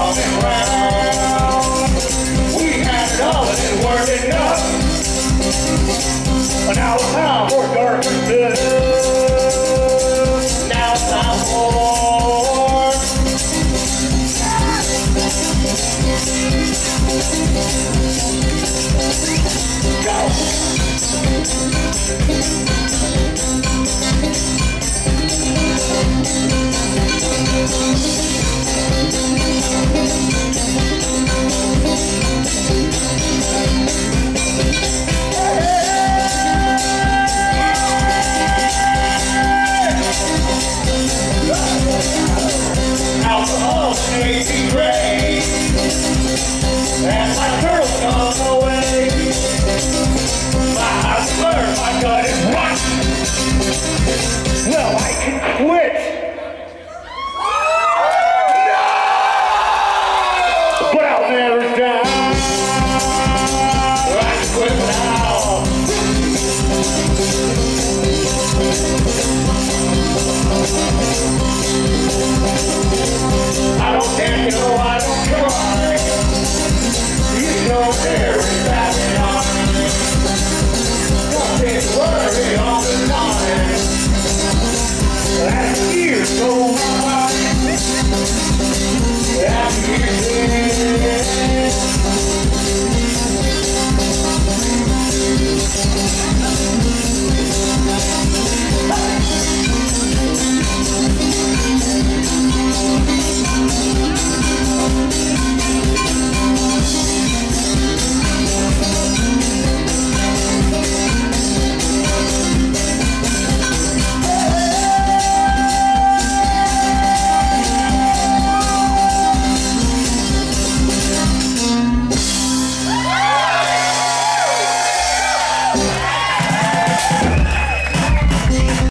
round and round. We had it all and it weren't enough. Now it's time for dark and good. Now it's time for go. Alcohol's crazy gray, and my girl's gone away. I swear I got it right. Well, I can quit. No! But I'll never die. I can quit now. I don't dance, you know, I don't cry. You know there is that enough. Don't worry all the time. As years go